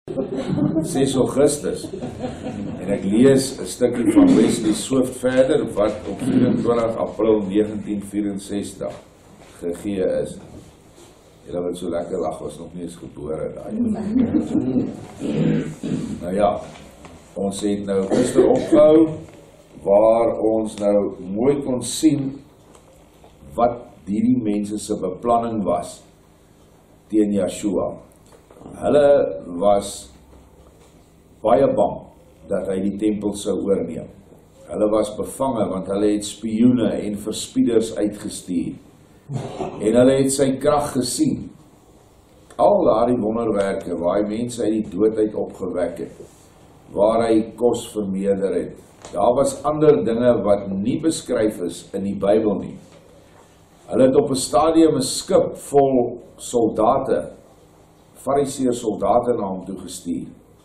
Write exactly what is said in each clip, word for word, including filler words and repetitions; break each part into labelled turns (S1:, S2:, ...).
S1: ses Augustus. En ek lees 'n stukkie van Wesley Swift verder, wat op vyf-en-twintig April negentien vyf-en-sestig gegee is. Julle wat so lekker lag, was nog nie eens gebore daai. Nou ja, ons het nou gister opgehou, waar ons nou mooi kon sien wat hierdie mense se beplanning was teen Yeshua. Hulle was baie bang dat hy die tempel sou oorneem. Hulle was bevange want hulle het spioene en verspieders uitgestuur. En hulle het sy krag gesien. Al daardie wonderwerke waar hy mense uit die dood uit opgewek het, waar hy kos vermeerder het. Daar was ander dinge wat nie beskryf is in die Bybel nie. Hulle het op 'n stadium 'n skip vol soldate, Fariseer soldate na hom toe gestuur.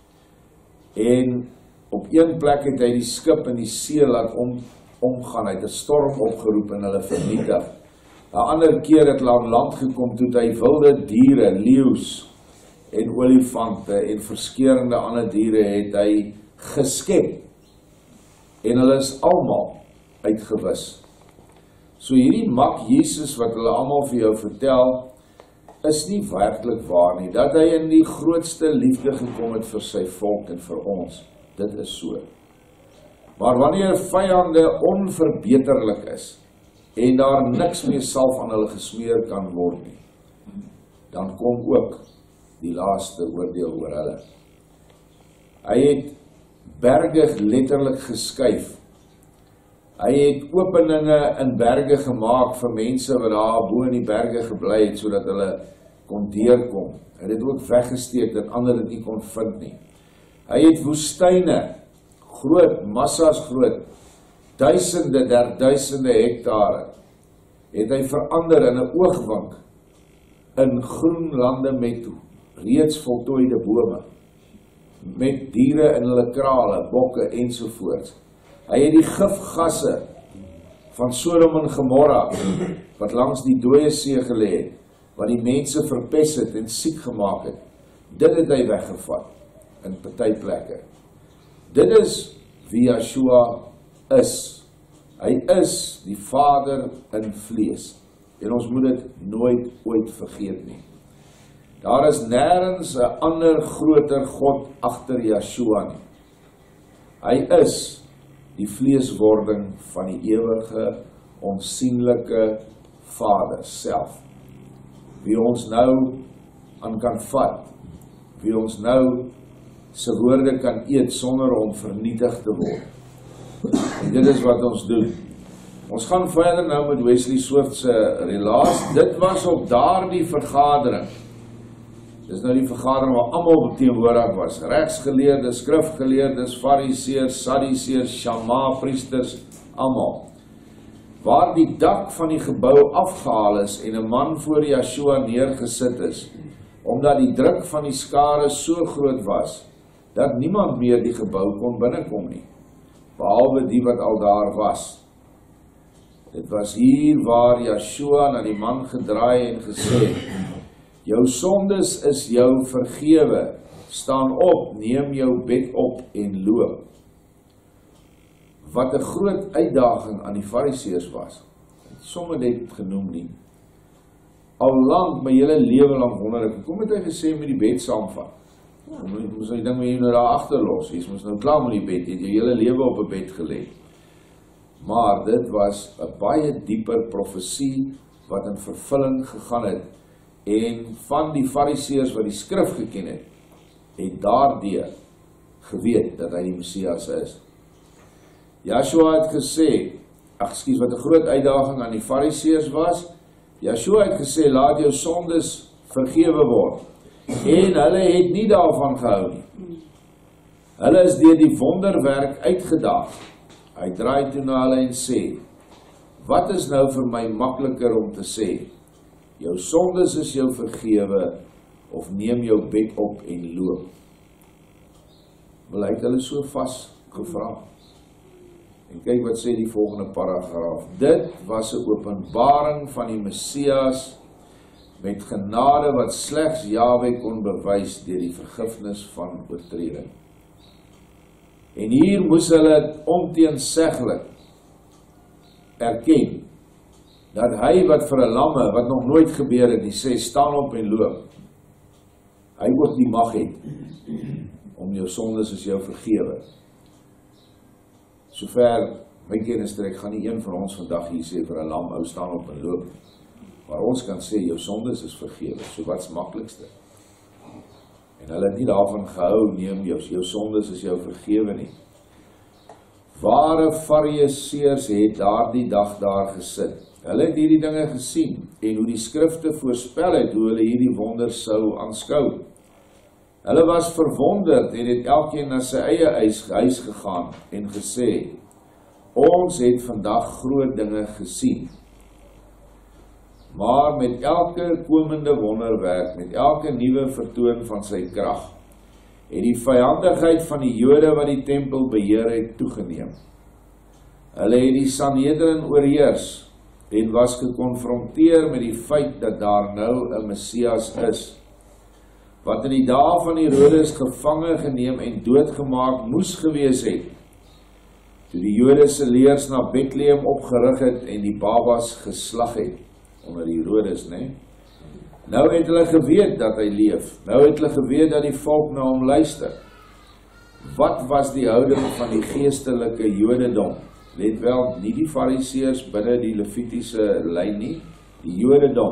S1: En op een plek het hy die skip in die see laat om, omgaan, hy het 'n storm opgeroep en hulle vernietig. 'n Ander keer het aan land gekom toe hy wilde diere, leeu's en olifante en verskeurende ander diere het hy geskep. En hulle is almal uitgewis. So hierdie mak Jesus wat hulle almal vir jou vertel, is nie werklik waar nie. Dat hy in die grootste liefde gekom het vir sy volk en vir ons. Dit is so. Maar wanneer vyande onverbeterlik is, en daar niks meer salf aan hulle gesmeer kan word nie, dan kom ook die laaste oordeel oor hulle. Hy het berge letterlik geskuif. Hy het openinge in berge gemaak vir mense wat daar bo in die berge gebly het, sodat hulle kon deurkom. Hy het dit ook weggesteek, dat ander dit nie kon vind nie. Hy het woestyne, groot, massas groot, duisende, der duisende hektare, het hy verander in 'n oogwink, in groen lande met reeds voltooide bome, met diere in hulle krale, bokke ensovoorts. Hy het die gifgasse van Sodom en Gomorra, wat langs die dooie see gelê het, wat die mense verpes het en siek gemaak het, dit het hy weggevat, in party plekke. Dit is wie Yeshua is. Hy is die Vader in vlees. En ons moet dit nooit ooit vergeet nie. Daar is nêrens 'n ander groter God agter Yeshua nie. Hy is die vleeswording van die ewige, onsienlike Vader self. Wie ons nou aan kan vat, wie ons nou sy woorde kan eet sonder om vernietig te word. En dit is wat ons doen. Ons gaan verder nou met Wesley Swift se relaas. Dit was op daardie vergadering. Dis nou die vergadering waar almal teenwoordig was. Regsgeleerdes, skrifgeleerdes, fariseërs, sadduseërs, shama, priesters, almal. Waar die dak van die gebou afgehaal is en 'n man voor Yeshua neergesit is, omdat die druk van die skare so groot was, dat niemand meer die gebou kon binnekom nie, behalwe die wat al daar was. Dit was hier waar Yeshua na die man gedraai en gesê, jou sondes is jou vergewe, staan op, neem jou bed op en loop. Wat 'n groot uitdaging aan die fariseërs was. Sommige het genoem nie. Al lank, my hele lewe lang wonder ek, kom het hy gesê met die bed saamvat? Ja. Moes hy ding met jy nou daar agterlos, jy moes nou klaar met die bed, jy het jou hele lewe op 'n bed gelê. Maar dit was 'n baie dieper profesie wat in vervulling gegaan het, en van die fariseërs wat die skrif geken het, het daardeur geweet dat hy die Messias is. Yeshua het gesê, ag ekskuus, wat 'n groot uitdaging aan die fariseërs was, Yeshua het gesê, laat jou sondes vergewe word, en hulle het nie daarvan gehou nie. Hulle is deur die wonderwerk uitgedaag. Hy draai toe na hulle en sê, wat is nou vir my makliker om te sê, jou sondes is jou vergewe, of neem jou bed op en loop? Wel, hy het hulle so vas gevra. En kyk wat sê die volgende paragraaf. Dit was 'n openbaring van die Messias, met genade wat slegs Jahwe kon bewys deur die vergifnis van oortreding. En hier moes hulle onteenseglik erken dat hy wat vir 'n lamme, wat nog nooit gebeur het, die sê, staan op en loop, hy ook die mag het om jou sondes as jou vergewe. Sover my kennis trek, gaan nie een van ons vandag hier sê vir 'n lam, ou staan op en loop. Maar ons kan sê, jou sondes is vergewe, so wat's maklikste? En hulle het nie daarvan gehou, neem jou, jou sondes is jou vergewe nie. Ware Fariseërs het daardie dag daar gesit. Hulle het hierdie dinge gesien, en hoe die skrifte voorspel het, hoe hulle hierdie wonders sou aanskou. Hulle was verwonderd, en het elkeen na sy eie huis gegaan, en gesê, ons het vandag groot dinge gesien. Maar met elke komende wonderwerk, met elke nuwe vertoon van sy krag, het die vyandigheid van die Jode wat die tempel beheer het toegeneem. Hulle het die Sanhedrin oorheers en was gekonfronteer met die feit dat daar nou 'n Messias is, wat in die dae van Herodes gevange geneem en doodgemaak moes gewees het, toe die Jode se leers na Bethlehem opgerig het en die babas geslag het, onder Herodes, né? Nou het hulle geweet dat hy leef. Nou het hulle geweet dat die volk na hom luister. Wat was die houding van die geestelike Jodendom? Let wel, nie die Fariseërs binne die Levitiese lyn nie, die Jodendom.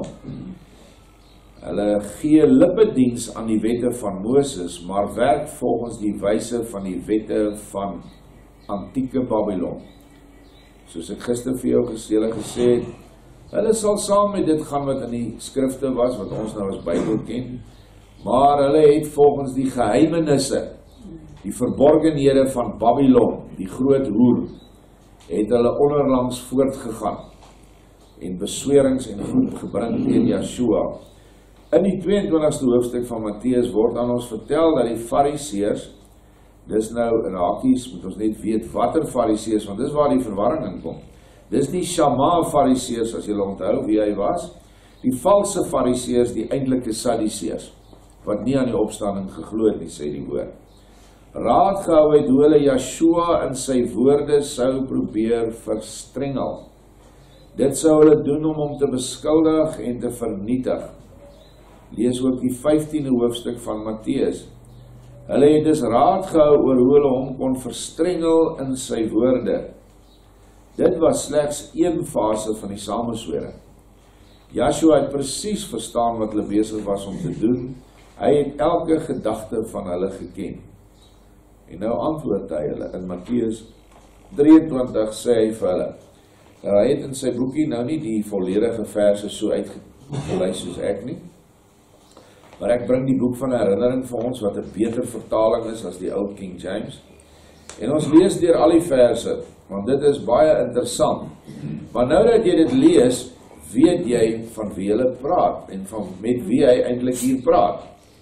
S1: Hulle gee lippediens aan die wette van Moses, maar werk volgens die wyse van die wette van antieke Babylon. Soos ek gister vir jou gesê, gesê het, hulle sal saam met dit gaan wat in die skrifte was, wat ons nou as Bybel ken, maar hulle het volgens die geheimenisse, die verborgenhede van Babylon, die groot hoer, het hulle onderlangs voortgegaan, en beswerings en goed gebring teen Joshua. In die tweeëntwintigste hoofstuk van Matteus word aan ons vertel dat die Fariseërs, dis nou in hakies, moet ons net weet watter Fariseërs, want dis waar die verwarring in kom. Dis die Shammah Fariseërs, as julle onthou wie hy was, die valse Fariseërs, die eintlike Sadduseërs, wat nie aan die opstanding geglo het nie, sê die woord. Raad gehou het hoe hulle Joshua in sy woorde sou probeer verstrengel. Dit sou hulle doen om hom te beskuldig en te vernietig. Lees ook die vyftiende hoofstuk van Matteus. Hulle het dus raad gehou oor hoe hulle hom kon verstrengel in sy woorde. Dit was slegs een fase van die samenswering. Joshua het presies verstaan wat hulle besig was om te doen. Hy het elke gedagte van hulle geken. En nou antwoord hy hulle in Matteus drieëntwintig, sê hy vir hulle. Nou, hy het in sy boekie nou nie die volledige verse so uitgelees soos ek nie. Maar ek bring die boek van herinnering vir ons, wat 'n beter vertaling is as die ou King James. En ons lees deur al die verse, want dit is baie interessant. Maar nou dat jy dit lees, weet jy van wie hulle praat, en van met wie hy eintlik hier praat.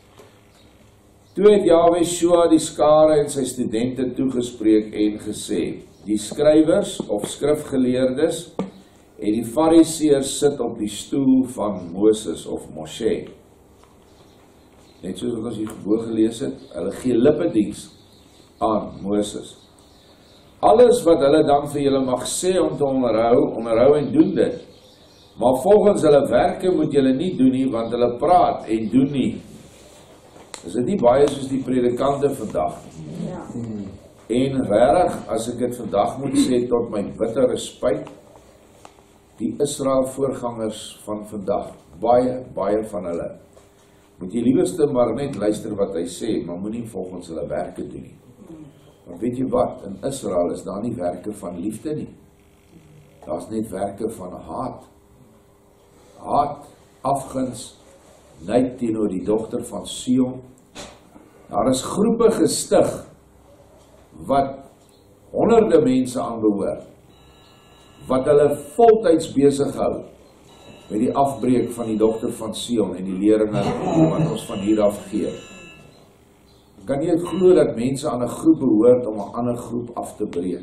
S1: Toe het Jahwe Shua die skare en sy studente toegespreek en gesê, die skrywers of skrifgeleerdes en die Fariseërs sit op die stoel van Moses of Moshe. Net soos wat ons hier gebo gelees het, hulle gee lippediens aan Moses. Alles wat hulle dan vir julle mag sê om te onderhou, onderhou en doen dit. Maar volgens hulle werke moet julle nie doen nie, want hulle praat en doen nie. Is dit nie baie soos die predikante vandag? Ja. En regtig, as ek dit vandag moet sê tot my bittere spyt, die Israel voorgangers van vandag, baie, baie van hulle, moet jy liewerste maar net luister wat hy sê, maar moenie volgens hulle werke doen nie. Want weet jy wat, in Israel is daar nie werke van liefde nie. Daar is net werke van haat. Haat, afguns, nyd teenoor die dogter van Sion. Daar is groepe gestig wat honderde mense aanbehoor, wat hulle voltyds besig hou met die afbreek van die dogter van Sion en die leringe wat ons van hier af gee. Kan nie glo dat mense aan 'n groep behoort om 'n ander groep af te breek.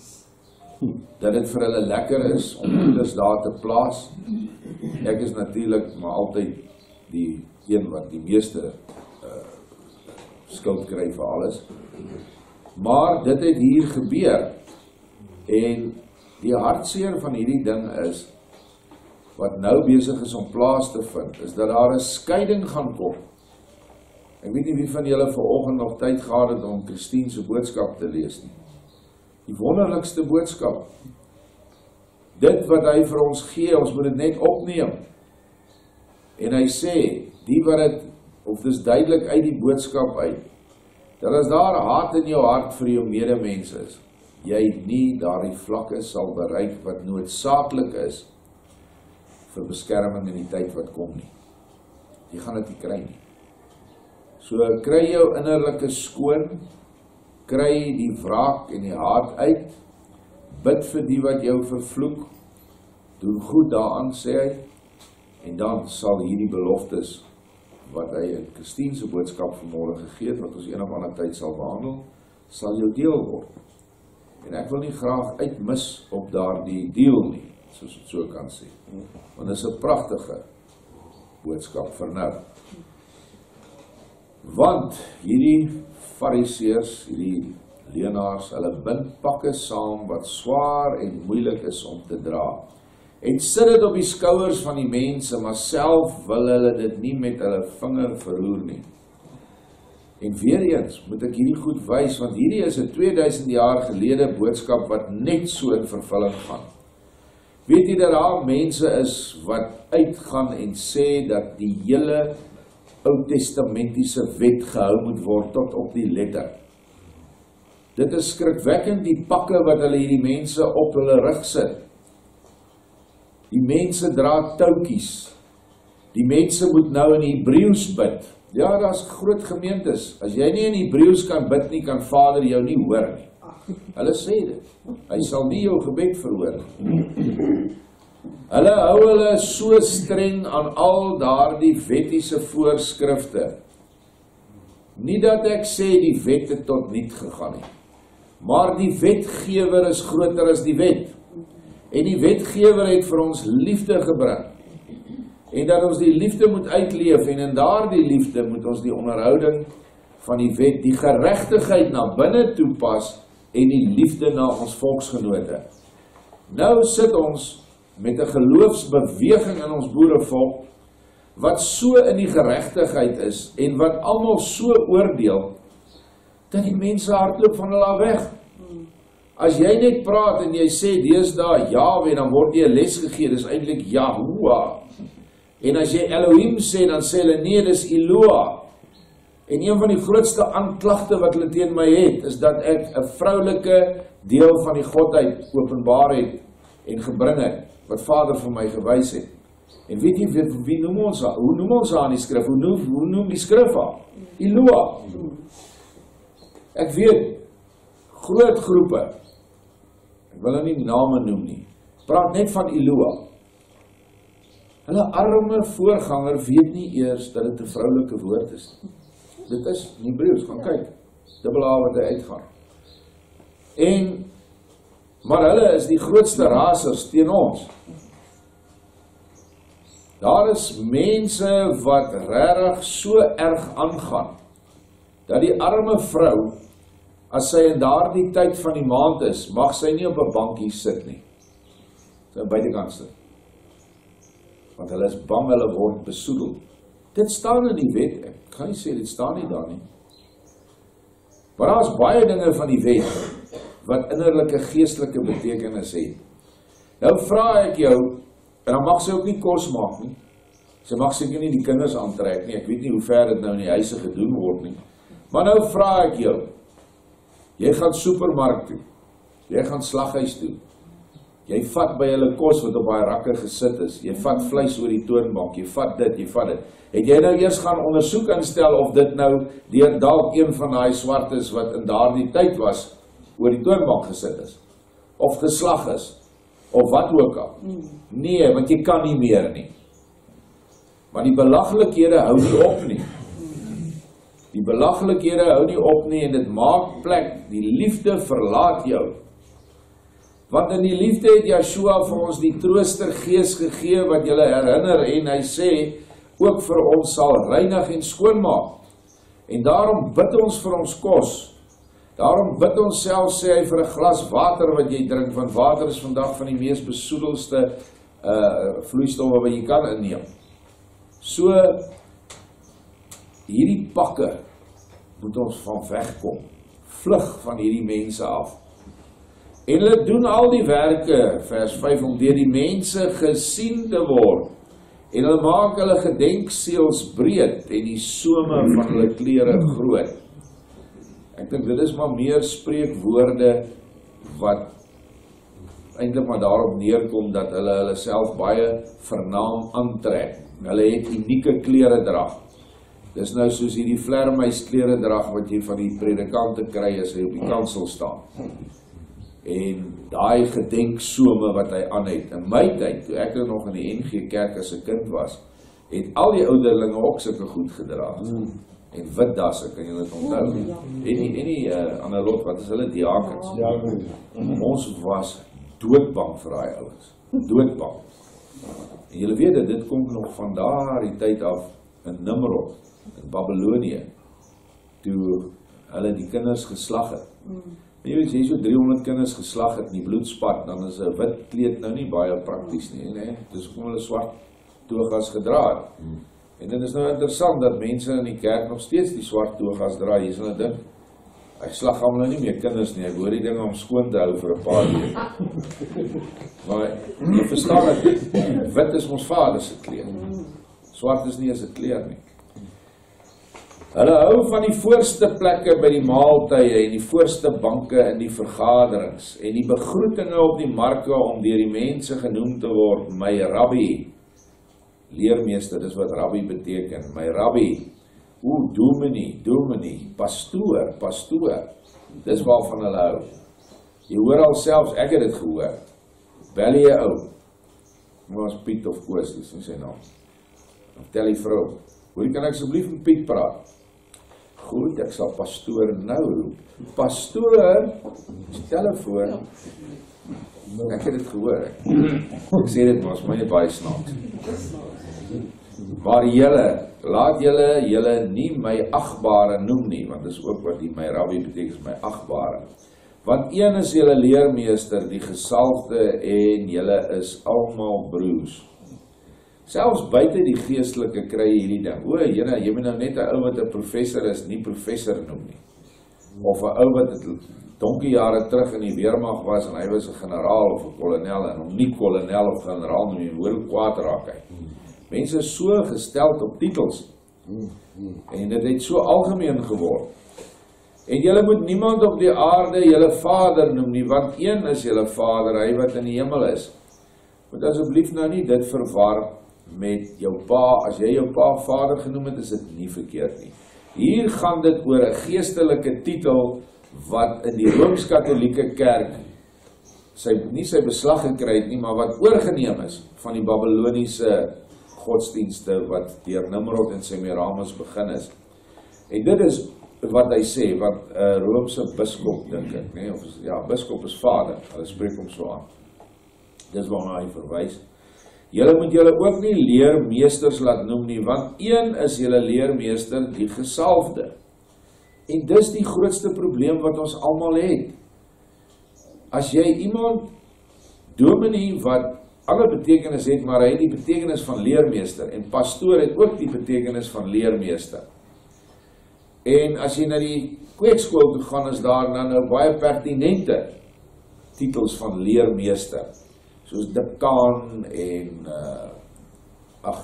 S1: Dat dit vir hulle lekker is om kinders daar te plaas. Ek is natuurlik maar altyd die een wat die meeste uh, skuld kry vir alles. Maar dit het hier gebeur, en die hartseer van hierdie ding is, wat nou besig is om plaas te vind, is dat daar 'n skeiding gaan kom. Ek weet nie wie van julle vanoggend nog tyd gehad het om Christine se boodskap te lees nie. Die wonderlikste boodskap. Dit wat hy vir ons gee, ons moet dit net opneem. En hy sê, die wat het, of dis duidelik uit die boodskap uit, dat as daar haat in jou hart vir jou medemens is, jy nie daardie vlakke sal bereik wat noodsaaklik is vir beskerming in die tyd wat kom nie. Jy gaan dit nie kry nie. So kry jou innerlike skoon, kry die wraak en die haat uit, bid vir die wat jou vervloek, doen goed daaraan, sê hy, en dan sal hierdie beloftes wat hy in Christine se boodskap vanmôre gegee het, wat ons een of ander tyd sal behandel, sal jou deel word. En ek wil nie graag uitmis op daardie deel nie, soos het so kan sê. Want dit is 'n pragtige boodskap vir nou. Want hierdie fariseërs, hierdie leenaars, hulle bind pakke saam wat swaar en moeilik is om te dra. En sit dit op die skouers van die mense, maar self wil hulle dit nie met hulle vinger verroer nie. En weer eens moet ek hierdie goed wys, want hierdie is 'n tweeduisend jaar gelede boodskap wat net so in vervulling gaan. Weet jy dat daar mense is wat uitgaan en sê dat die hele Ou Testamentiese wet gehou moet word tot op die letter. Dit is skrikwekkend die pakke wat hulle hierdie mense op hulle rug sit. Die mense dra touwtjies. Die mense moet nou in Hebreëus bid. Ja, daar is groot gemeentes. As jy nie in Hebreëus kan bid nie, kan Vader jou nie hoor nie. Hulle sê dit. Hy sal nie jou gebed verhoor nie. Hulle hou hulle so streng aan al daardie wettiese voorskrifte. Nie dat ek sê die wet het tot niet gegaan nie, maar die wetgewer is groter as die wet. En die wetgewer het vir ons liefde gebring. En dat ons die liefde moet uitleef, en in daardie liefde moet ons die onderhouding van die wet, die geregtigheid na binne toepas, en die liefde na ons volksgenote. Nou sit ons met 'n geloofsbeweging in ons boerevolk, wat so in die geregtigheid is, en wat almal so oordeel, dat die mense hardloop van hulle af weg. As jy net praat en jy sê deesdae Jahwe, dan word jy 'n les gegee, dis eintlik Yahuwah. En as jy Elohim sê, dan sê hulle nee, dis Eloah. En een van die grootste aanklagte wat hulle teen my het, is dat ek 'n vroulike deel van die godheid openbaar het en gebring het, wat Vader vir my gewys het. En weet jy, wie, wie noem ons haar? Hoe noem ons haar in die skrif? Hoe noem, hoe noem die skrif haar? Eloah. Ek weet, groot groepe, ek wil nou nie name noem nie, praat net van Eloah. Hulle arme voorganger weet nie eers dat dit 'n vroulike woord is. Dit is in Hebreëus, gaan kyk, dubbel A wat hy uitgaan. En, maar hulle is die grootste rasers teen ons. Daar is mense wat regtig so erg aangaan, dat die arme vrou, as sy in daardie tyd van die maand is, mag sy nie op 'n bankie sit nie. Sy buitekant sit. Want hulle is bang hulle word besoedel. Dit staan in die wet, ek kan nie sê dit staan nie daar nie. Maar daar is baie dinge van die wet, wat innerlike geestelike betekenis het. Nou vra ek jou, en dan mag sy ook nie kos maak nie. Sy mag seker nie die kinders aantrek nie, ek weet nie hoe ver dit nou in die huise gedoen word nie. Maar nou vra ek jou, jy gaan supermark toe, jy gaan slaghuis toe, jy vat by hulle kos wat op baie rakke gesit is, jy vat vleis oor die toonbank, jy vat dit, jy vat dit. Het jy nou eers gaan ondersoek instel of dit nou deur dalk een van daai swartes wat in daardie tyd was, oor die toonbank gesit is, of geslag is, of wat ook al. Nee, want jy kan nie meer nie. Maar die belagelikhede hou nie op nie. Die belagelikhede hou nie op nie, en dit maak plek, die liefde verlaat jou. Want in die liefde het Yeshua vir ons die troostergees gegee, wat julle herinner, en hy sê, ook vir ons sal reinig en skoonmaak. En daarom bid ons vir ons kos. Daarom bid ons self, sê hy, vir 'n glas water wat jy drink, want water is vandag van die mees besoedelste uh, vloeistowwe wat jy kan inneem. So, hierdie pakke moet ons van wegkom, vlug van hierdie mense af. En hulle doen al die werke, vers vyf, om deur die mense gesien te word, en hulle maak hulle gedenkseels breed, en die some van hulle klere groot. Ek dink dit is maar meer spreekwoorde, wat eintlik maar daarop neerkom, dat hulle hulle self baie vernaam aantrek. Hulle het unieke klere drag. Dis nou soos hierdie vlermuis klere drag, wat jy van die predikante kry, as hy op die kansel staan. En daai gedenksome wat hy aan het. In my tyd, toe ek nog in die N G Kerk as 'n kind was, het al die ouderlinge ook sulke goed gedra. Mm. En wit dasse, kan julle dit onthou? En die, en die uh, ander lot, wat is hulle, diakens? Ja, mm. Ons was doodbang vir daai ouens. Doodbang. En julle weet dit, dit kom nog van daar die tyd af in Nimrod, in Babylonië, toe hulle die kinders geslag het. Mm. En jy weet, as jy so driehonderd kinders geslag het in die bloedspat, dan is 'n wit kleed nou nie baie prakties nie, nee. Dis kom hulle swart togas gedra het. Hmm. En dit is nou interessant dat mense in die kerk nog steeds die swart togas dra. Jy sal nou dink, hy slag hom nou nie meer kinders nie, hy hoor die dinge om skoon te hou vir 'n paar weke. Maar jy verstaan dat wit is ons Vader se kleed. Swart is nie as 'n kleur nie. Hulle hou van die voorste plekke by die maaltye en die voorste banke in die vergaderings en die begroetinge op die marke om deur die mense genoem te word, my rabbi, leermeester, dis wat rabbi beteken, my rabbi, o, dominee, dominee, pastoor, pastoor, dis waarvan hulle hou. Jy hoor al selfs, ek het dit gehoor, bel jy ou, maar ons Piet of Koos, dis nie sy naam, tel die vrou, hoor, kan ek asseblief met Piet praat? Goed, ek sal pastoor nou roep. Pastoor, telefoon. Ek het dit gehoor. Ek, ek sê dit was my baie snaaks. Maar julle, laat julle julle nie my agbare noem nie, want dis ook wat die my rabbi beteken, my agbare. Want een is julle leermeester, die gesalfde, en julle is almal broers. Selfs buite die geestelike kry jy hierdie ding. O, jyne, jy moet nou net 'n ou wat 'n professor is, nie professor noem nie. Of 'n ou wat donkie jare terug in die weermag was en hy was 'n generaal of 'n kolonel en hom nie kolonel of generaal noem nie, hoor hoe kwaad raak hy. Mense is so gesteld op titels. En dit het so algemeen geword. En julle moet niemand op die aarde julle vader noem nie, want een is julle Vader, hy wat in die hemel is. Moet asseblief nou nie dit verwar met jou pa. As jy jou pa vader genoem het, is dit nie verkeerd nie. Hier gaan dit oor 'n geestelike titel wat in die Rooms-Katolieke kerk sy, nie sy beslag gekry het nie, maar wat oorgeneem is van die Babyloniese godsdienste wat deur Nimrod en Semiramis begin is. En dit is wat hy sê, wat 'n uh, Roomse biskop dink ek, nee, of ja, biskop is vader, hulle spreek hom so aan. Dis waarna hy verwys. Julle moet julle ook nie leermeesters laat noem nie, want een is julle leermeester, die gesalfde. En dis die grootste probleem wat ons almal het. As jy iemand dominee wat alle betekenis het, maar hy het die betekenis van leermeester, en pastoor het ook die betekenis van leermeester. En as jy na die kweekskool toe gaan, is daar nou, nou baie pertinente titels van leermeester, soos dekaan en uh, ag,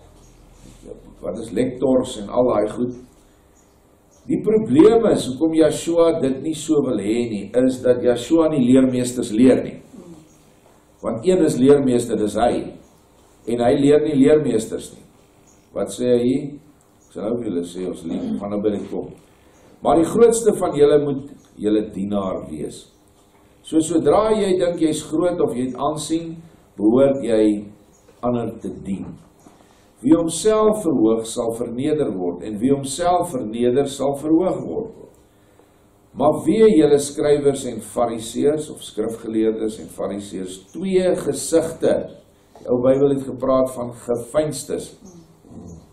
S1: wat is lektors en al daai goed. Die probleem is, hoekom Yeshua dit nie so wil hê nie, is dat Yeshua nie leermeesters leer nie. Want een is leermeester, dis hy. En hy leer nie leermeesters nie. Wat sê hy hier? Ek sal nou vir julle sê, ons lief, gaan nou by die kom. Maar die grootste van julle moet julle dienaar wees. So sodra jy dink jy's groot of jy het aansien, behoort jy ander te dien. Wie homself verhoog sal verneder word, en wie homself verneder sal verhoog word. Maar wee julle skrywers en fariseërs, of skrifgeleerdes en fariseërs, twee gesigte. Die ou Bybel het gepraat van geveinstes.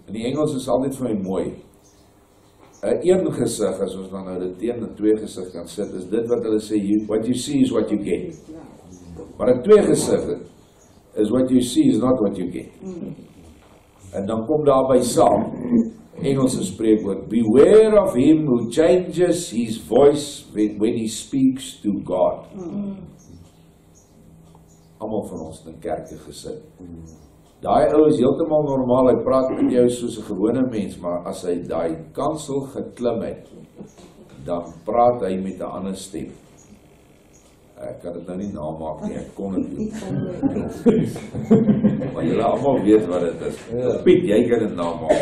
S1: In die Engels is altyd vir my mooi. 'n Een gesig, as ons dan nou dit teen 'n twee gesig kan sit, is dit wat hulle sê, you, what you see is what you get. Maar 'n twee gesig is what you see is not what you get. En dan kom daarby saam, Engelse spreekwoord, beware of him who changes his voice when, when he speaks to God. Almal van ons in kerke gesit. Daai ou is heeltemal normaal, hy praat met jou soos 'n gewone mens, maar as hy daai kansel geklim het, dan praat hy met 'n ander stem. Ek kan dit nou nie namaak nie, ek kon dit doen. Maar julle almal weet wat dit is. Piet, jy kan dit namaak.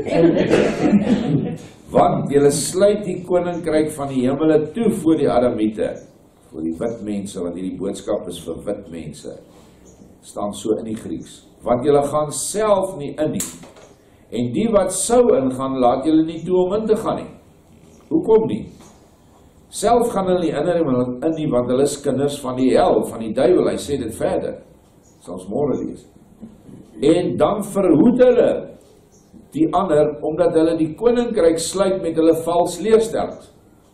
S1: Want julle sluit die koninkryk van die hemele toe voor die Adamiete, voor die wit mense, want hierdie boodskap is vir wit mense. Staan so in die Grieks. Want julle gaan self nie in nie. En die wat sou ingaan, laat julle nie toe om in te gaan nie. Hoekom nie? Self gaan hulle nie in nie, want hulle is kinders van die hel, van die duiwel. Hy sê dit verder. Sal ons môre lees. En dan verhoed hulle die ander, omdat hulle die koninkryk sluit met hulle vals leerstellings.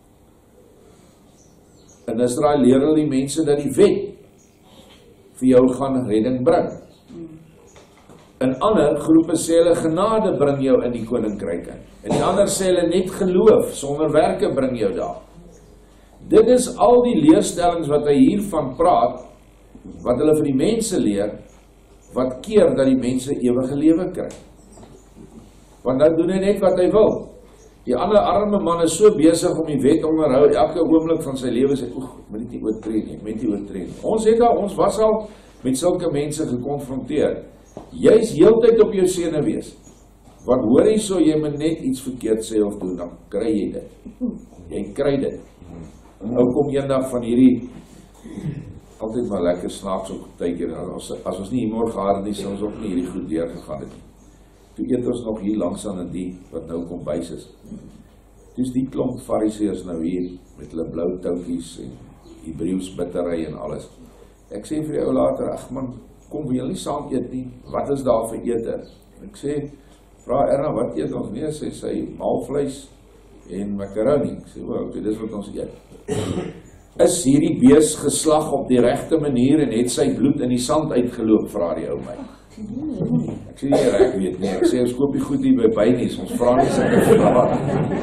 S1: In Israel leer hulle die mense dat die wet vir jou gaan redding bring. In ander groepe sê hulle genade bring jou in die koninkryk in. En die ander sê hulle net geloof sonder werke bring jou daar. Dit is al die leerstellings wat hy hiervan praat, wat hulle vir die mense leer, wat keer dat die mense ewige lewe kry. Want nou doen hy net wat hy wil. Die ander arme man is so besig om die wet onderhou, elke oomblik van sy lewe sê, oeg, ek moet dit nie oortree nie, ek moet dit nie oortree nie. Ons het al, ons was al met sulke mense gekonfronteer. Jy is heeltyd op jou senuwees. Want hoor jy so, jy moet net iets verkeerd sê of doen, dan kry jy dit. Jy kry dit. Nou kom eendag van hierdie, altyd maar lekker snaaks op tydjie, as, as ons nie humor gehad het nie, sal ons ook nie hierdie goed deurgegaan het nie. Toe eet ons nog hier langs aan die, wat nou kom bys is. Toe is die klomp fariseërs nou hier, met hulle blou touwtjies en Hebreeus bitterry en alles. Ek sê vir die ou later, ag man, kom wil jy nie saam eet nie, wat is daar vir ete? Ek sê, vra Erna, wat eet ons? Nee, sê sy, maalvleis en macaroni. Ek sê, wow, dit is wat ons eet. Is hierdie bees geslag op die regte manier en het sy bloed in die sand uitgeloop, vra die ou my. Ek sê nie reg weet nie, ek sê ons koop die goed nie by Bynies, ons vra nie sy vraag.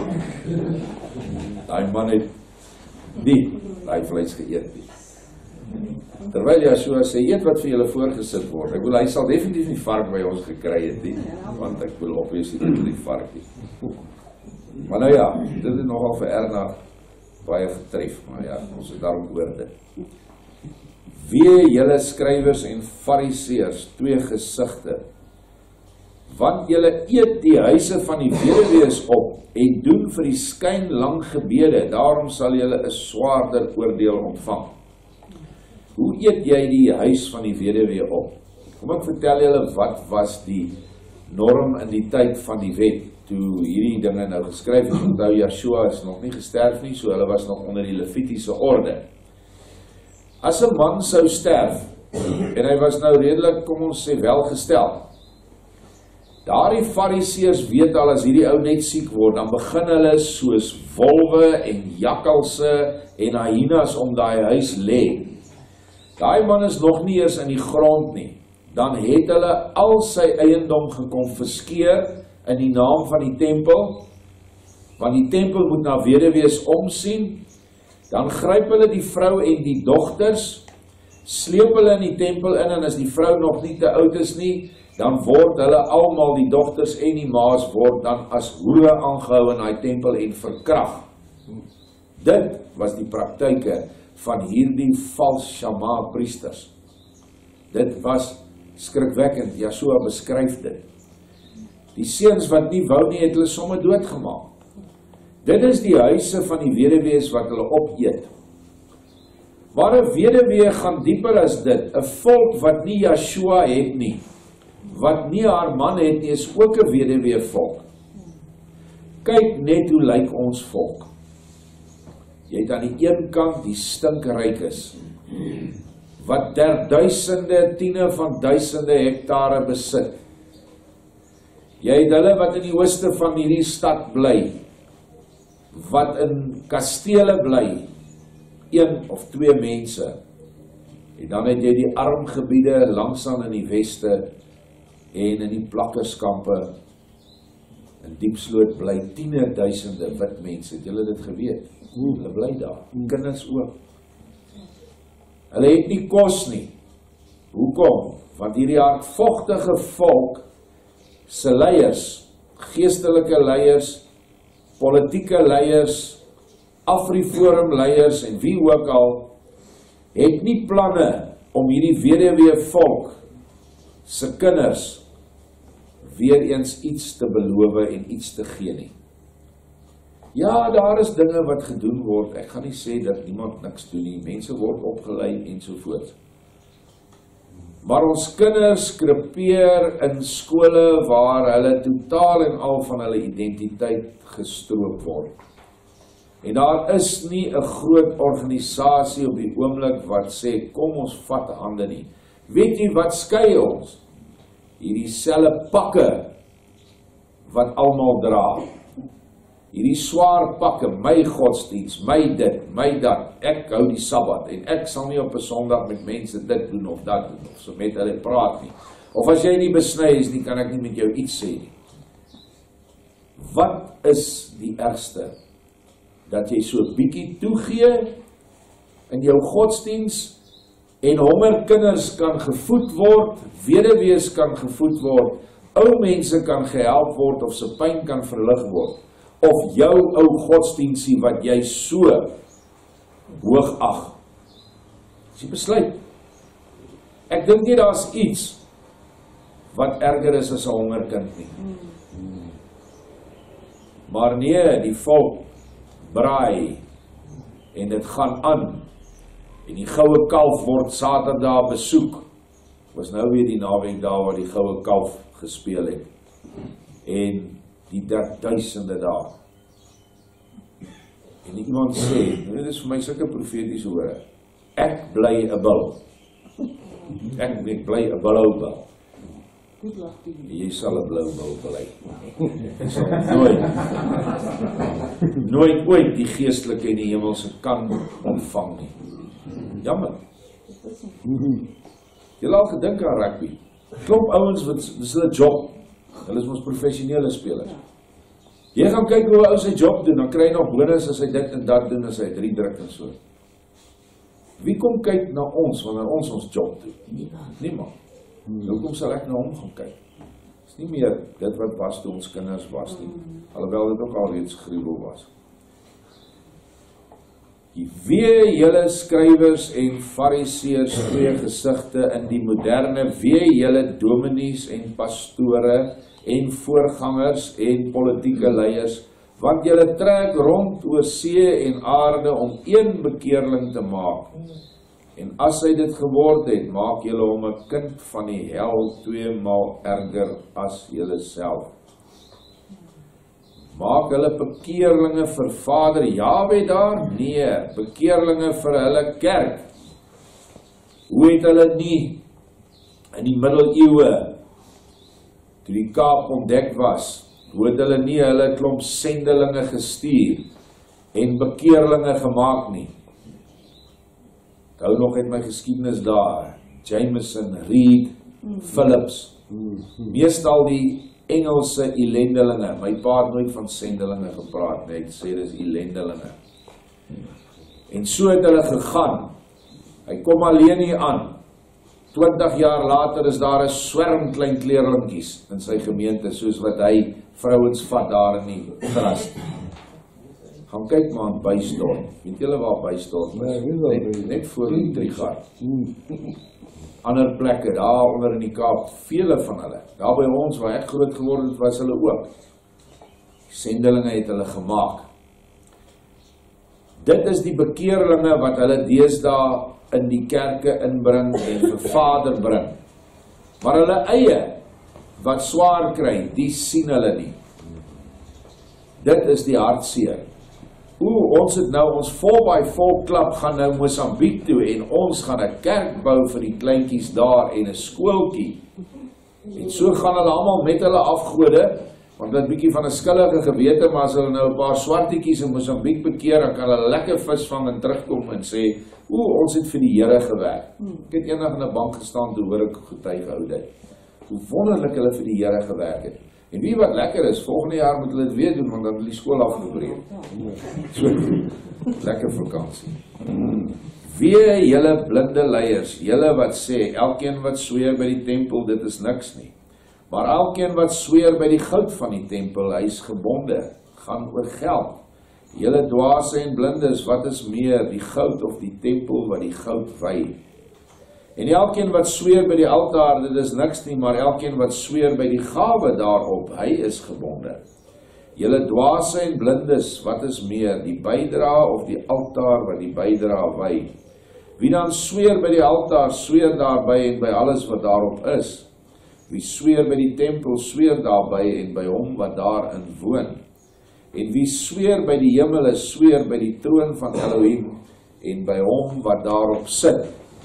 S1: Daai man het nie daai vleis geëet nie. Terwyl Yeshua sê, eet wat vir julle voorgesit word. Ek wil, hy sal definitief nie vark by ons gekry het nie, want ek wil obviously dit nie vark nie. Maar nou ja, dit het nogal vir Erna baie getref, maar ja, ons is daarom oor dit. Wee julle skrywers en fariseërs, twee gesigte, want julle eet die huise van die weduwees op en doen vir die skyn lang gebede, daarom sal julle 'n swaarder oordeel ontvang. Hoe eet jy die huis van die weduwee op? Kom ek vertel julle wat was die norm in die tyd van die wet, toe hierdie dinge nou geskryf is. Onthou, Yeshua is nog nie gesterf nie, so hulle was nog onder die Levitiese orde. As 'n man sou sterf, en hy was nou redelik, kom ons sê, welgestel, daardie fariseërs weet al, as hierdie ou net siek word, dan begin hulle soos wolwe en jakkalse en hyenas om daai huis lê. Daai man is nog nie eers in die grond nie. Dan het hulle al sy eiendom gekonfiskeer in die naam van die tempel, want die tempel moet na weduwees omsien. Dan gryp hulle die vrou en die dogters, sleep hulle in die tempel in, en as die vrou nog nie te oud is nie, dan word hulle almal, die dogters en die maas, word dan as hoere aangehou in daai tempel en verkrag. Dit was die praktyke van hierdie vals Shama priesters. Dit was skrikwekkend, Yeshua beskryf dit. Die seuns wat nie wou nie, het hulle sommer doodgemaak. Dit is die huise van die weduwees wat hulle opeet. Maar 'n weduwee gaan dieper as dit. 'n Volk wat nie Yeshua het nie, wat nie haar man het nie, is ook 'n weduwee volk. Kyk net hoe lyk ons volk. Jy het aan die een kant die stinkryk wat der duisende, tiene van duisende hektare besit. Jy het hulle wat in die ooste van hierdie stad bly, wat in kastele bly, een of twee mense. En dan het jy die armgebiede langsaan in die weste en in die plakkerskampe in Diepsloot bly tiene duisende wit mense. Het julle dit geweet? Hulle bly daar, kinders ook. Hulle het nie kos nie. Hoekom? Want hierdie hardvogtige volk se leiers, geestelike leiers, politieke leiers, Afriforum leiers en wie ook al, het nie planne om hierdie weduwee volk se kinders weer eens iets te beloof en iets te gee nie. Ja, daar is dinge wat gedoen word. Ek gaan nie sê dat niemand niks doen nie. Mense word opgelei ensovoorts. Maar ons kinders krepeer in skole waar hulle totaal en al van hulle identiteit gestroop word. En daar is nie 'n groot organisasie op die oomblik wat sê, kom ons vat hande nie. Weet jy wat skei ons? Hierdie selfe pakke wat almal dra. Hierdie swaar pakke, my godsdiens, my dit, my dat, ek hou die Sabbat en ek sal nie op 'n Sondag met mense dit doen of dat doen of so met hulle praat nie. Of as jy nie besny is nie, kan ek nie met jou iets sê nie. Wat is die ergste? Dat jy so bietjie toegee in jou godsdiens en hongerkinders kan gevoed word, weduwees kan gevoed word, ou mense kan gehelp word of se pyn kan verlig word, of jou ou godsdiensie wat jy so hoog ag. Dis die besluit. Ek dink nie daar's iets wat erger is as 'n hongerkind nie. Maar nee, die volk braai en dit gaan aan en die goue kalf word Saterdag besoek. Was nou weer die naweek daar waar die goue kalf gespeel het en die duisende daar. En iemand sê, dit is vir my sulke profetiese woorde, ek bly 'n bil. Ek, ek bly 'n blou bil. Jy sal 'n blou bil bly. Jy sal nooit nooit ooit die geestelike en die hemelse kan ontvang nie. Jammer. Jy het al gedink aan rugby. Klop ouens wat dis hulle job. Hulle is ons professionele spelers. Jy gaan kyk hoe 'n ou sy job doen, dan kry hy nog bonus as hy dit en dat doen, as hy drie druk en so. Wie kom kyk na ons wanneer ons ons job doen? Niemand. Niemand. Hoekom sal ek na hom gaan kyk? Dis nie meer dit wat was toe ons kinders was nie, alhoewel dit ook al reeds gruwel was. Wee julle skrywers en fariseërs twee gesigte in die moderne, wee julle dominees en pastore en voorgangers en politieke leiers, want julle trek rond oor see en aarde om een bekeerling te maak. En as hy dit geword het, maak julle hom 'n kind van die hel tweemaal erger as julle self. Maak hulle bekeerlinge vir Vader Jahwe daar? Nee, bekeerlinge vir hulle kerk. Hoe het hulle nie in die middeleeue, toe die Kaap ontdek was, hoe het hulle nie hulle klomp sendelinge gestuur en bekeerlinge gemaak nie? Ek hou nog uit my geskiedenis daar, Jameson, Reed, Phillips, meestal die Engelse ellendelinge. My pa het nooit van sendelinge gepraat, net sê dis ellendelinge. En so het hulle gegaan. Hy kom alleen hier aan. twintig jaar later is daar 'n swerm klein kleerlinkies in sy gemeente, soos wat hy vrouens vat daar in die gras. Gaan kyk maar aan Bysdorp. Weet julle waar Bysdorp is? Net, net voor die Trigaard. Ander plekke, daar onder in die Kaap, vele van hulle. Daar by ons, waar ek groot geword het, was hulle ook. Sendelinge het hulle gemaak. Dit is die bekeerlinge wat hulle deesdae in die kerke inbring en vir Vader bring. Maar hulle eie, wat swaar kry, die sien hulle nie. Dit is die hartseer. Oeh, ons het nou ons vol by vol klap gaan nou Mosambiek toe en ons gaan 'n kerk bou vir die kleintjies daar en 'n skooltjie. En so gaan hulle almal met hulle afgode, want dit bietjie van 'n skillige gewete, maar as hulle nou 'n paar swartetjies in Mosambiek bekeer, dan kan hulle lekker vis vang en terugkom en sê, oeh, ons het vir die Here gewerk. Ek het eendag in 'n bank gestaan, toe hoor ek getuige ou dit. Hoe wonderlik hulle vir die Here gewerk het. En wie wat lekker is, volgende jaar moet hulle dit weer doen, want dan het die skool afgebreek. So, lekker vakansie. Wee julle blinde leiers, julle wat sê, elkeen wat sweer by die tempel, dit is niks nie. Maar elkeen wat sweer by die goud van die tempel, hy is gebonde, gaan oor geld. Julle dwaase en blindes, wat is meer, die goud of die tempel wat die goud wy? En elkeen wat sweer by die altaar, dit is niks nie, maar elkeen wat sweer by die gawe daarop, hy is gebonde. Julle dwaase en blindes, wat is meer, die bydra of die altaar wat die bydra wy? Wie dan sweer by die altaar, sweer daarby en by alles wat daarop is. Wie sweer by die tempel, sweer daarby en by hom wat daarin woon. En wie sweer by die hemel, sweer by die troon van Elohim en by hom wat daarop sit.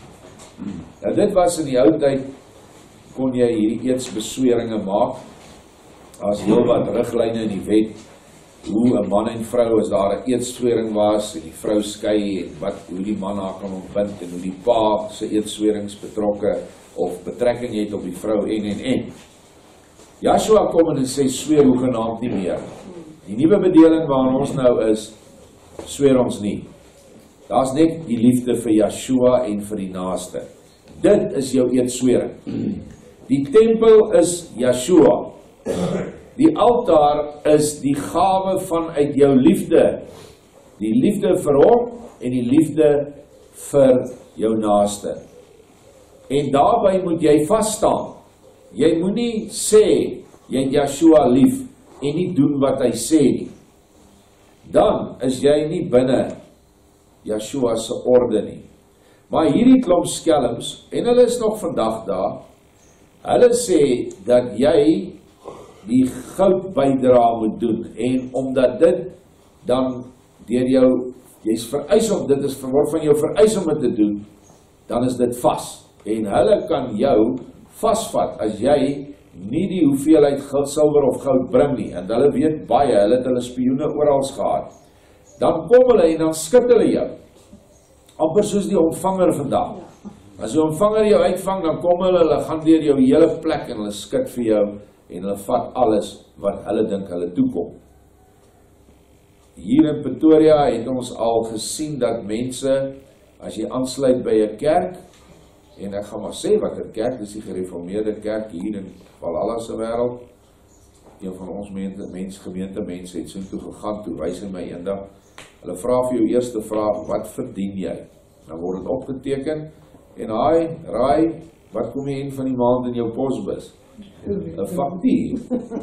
S1: Nou dit was in die ou tyd, kon jy hierdie eedsbesweringe maak, as heel wat riglyne in die wet, hoe 'n man en vrou, as daar 'n eedswering was, en die vrou skei, en wat, hoe die man haar kan ontbind, en hoe die pa sy eedswerings betrokke, of betrekking het op die vrou en en en. Joshua kom en sê, sweer hoegenaamd nie meer. Die nuwe bedeling waarin ons nou is, sweer ons nie. Daar's net die liefde vir Joshua en vir die naaste. Dit is jou eedswering. Die tempel is Joshua. Die altaar is die gawe vanuit jou liefde. Die liefde vir hom en die liefde vir jou naaste. En daarby moet jy vasstaan. Jy moet nie sê, jy het Joshua lief, en nie doen wat hy sê nie. Dan is jy nie binne Joshua se orde nie. Maar hierdie klomp skelms, en hulle is nog vandag daar, hulle sê dat jy die goud bydra moet doen, en omdat dit dan deur jou, jy is vereis om, dit is word van jou vereis om dit te doen, dan is dit vas. En hulle kan jou vasvat as jy nie die hoeveelheid goud, silwer of goud bring nie. En hulle weet baie, hulle het hulle spioene oral gehad. Dan kom hulle en dan skit hulle jou. Amper soos die ontvanger vandag. As die ontvanger jou uitvang, dan kom hulle, hulle gaan deur jou hele plek en hulle skit vir jou en hulle vat alles wat hulle dink hulle toekom. Hier in Pretoria het ons al gesien dat mense, as jy aansluit by 'n kerk, en ek gaan maar sê wat 'n kerk, dis die gereformeerde kerk hier in Valhalla se wêreld. Een van ons mense, mens, gemeente mense het so toe gegaan, toe wys hy my eendag. Hulle vra vir jou eerste vraag, wat verdien jy? Dan word dit opgeteken, en hy, raai, wat kom jy in van die maand in jou posbus? 'n Faktuur.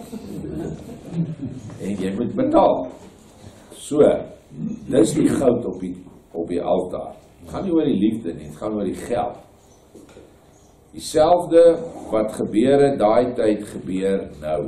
S1: En jy moet betaal. So, dis die goud op die, op die altaar. Het gaan nie oor die liefde nie, het gaan oor die geld. Dieselfde wat gebeur het daai tyd gebeur nou.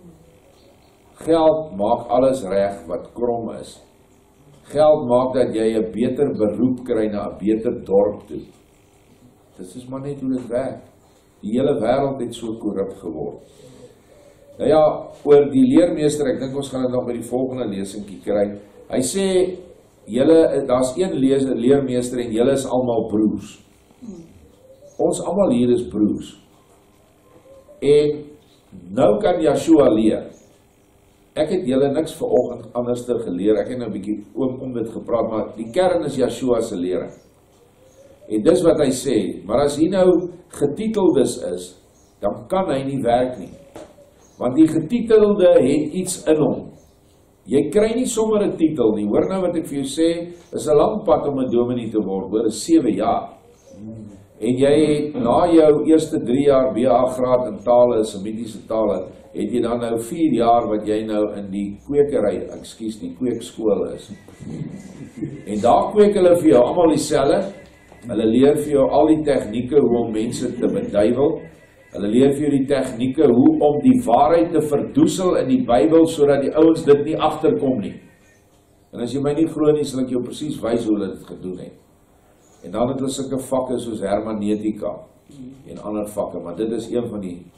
S1: Geld maak alles reg wat krom is. Geld maak dat jy 'n beter beroep kry na 'n beter dorp toe. Dit is maar net hoe dit werk. Die hele wêreld het so korrup geword. Nou ja, oor die leermeester, ek dink ons gaan dit nog by die volgende lesingkie kry. Hy sê, julle, daar's een leer, leermeester en julle is almal broers. Ons almal hier is broers. En nou kan Joshua leer. Ek het julle niks vanoggend anderster geleer. Ek het nou 'n bietjie oom om dit gepraat, maar die kern is Joshua se lering. En dis wat hy sê, maar as hy nou getiteldes is, dan kan hy nie werk nie. Want die getitelde het iets in hom. Jy kry nie sommer 'n titel nie. Hoor nou wat ek vir jou sê, is 'n lang pad om 'n dominee te word, hoor, is sewe jaar. En jy het na jou eerste drie jaar B A graad in tale, Semitiese tale, het jy dan nou vier jaar wat jy nou in die kwekery, ekskuus, die kweekskool is. En daar kweek hulle vir jou almal dieselfde. Hulle leer vir jou al die tegnieke hoe om mense te beduiwel. Hulle leer vir jou die tegnieke hoe om die waarheid te verdoesel in die Bybel sodat die ouens dit nie agterkom nie. En as jy my nie glo nie, sal ek jou presies wys hoe hulle dit gedoen het. En dan het hulle sulke vakke soos hermeneutika en ander vakke, maar dit is een van die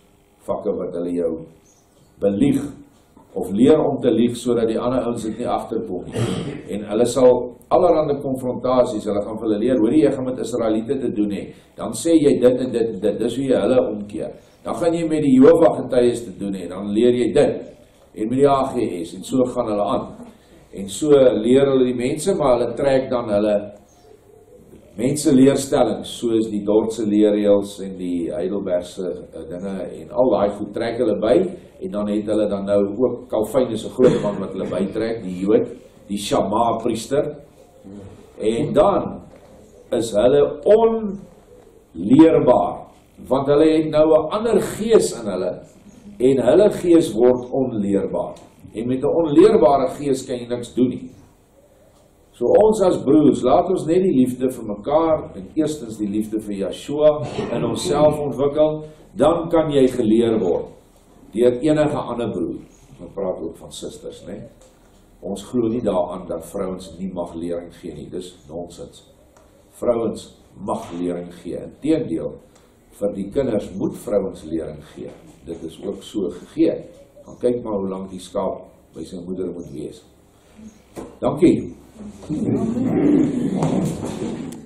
S1: vakke wat hulle jou belieg, of leer om te lieg, sodat die ander ouens dit nie agterkom nie. En hulle sal allerhande konfrontasies, hulle gaan vir hulle leer, hoor jy gaan met Israeliete te doen hê, dan sê jy dit en dit en dit, dis hoe jy hulle omkeer. Dan gaan jy met die Jehova getuies te doen hê, dan leer jy dit, en met die A G S, en so gaan hulle aan. En so leer hulle die mense, maar hulle trek dan hulle mense leerstellings, soos die Dordtse leerreëls en die Heidelbergse uh, dinge, en al daai goed trek hulle by, en dan het hulle dan nou ook, Calvin is 'n groot man wat hulle bytrek, die Jood, die Shammah priester, en dan is hulle onleerbaar, want hulle het nou 'n ander gees in hulle, en hulle gees word onleerbaar, en met 'n onleerbare gees kan jy niks doen nie. So ons as broers, laat ons net die liefde vir mekaar, en eerstens die liefde vir Yeshua in onsself ontwikkel, dan kan jy geleer word deur enige ander broer. Ons praat ook van susters, né? Ons glo nie daaraan dat vrouens nie mag lering gee nie, dis nonsens. Vrouens mag lering gee, inteendeel, vir die kinders moet vrouens lering gee. Dit is ook so gegee. Dan kyk maar hoe lang die skaap by sy moeder moet wees. Dankie.